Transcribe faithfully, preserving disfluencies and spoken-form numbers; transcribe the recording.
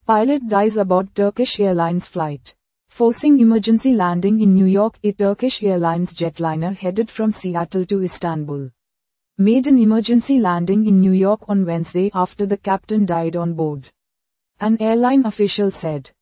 Pilot dies aboard Turkish Airlines flight, forcing emergency landing in New York. A Turkish Airlines jetliner headed from Seattle to Istanbul made an emergency landing in New York on Wednesday after the captain died on board, an airline official said.